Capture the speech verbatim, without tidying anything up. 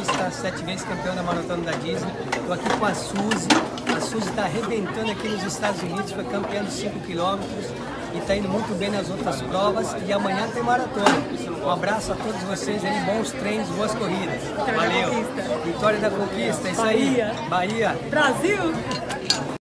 ciclista, sete vezes campeã da maratona da Disney. Estou aqui com a Suzy. A Suzy está arrebentando aqui nos Estados Unidos, foi campeã dos cinco quilômetros e está indo muito bem nas outras provas. E amanhã tem maratona. Um abraço a todos vocês aí, bons treinos, boas corridas. Vitória Valeu. da Conquista. Vitória da Conquista, é isso aí. Bahia. Bahia. Brasil!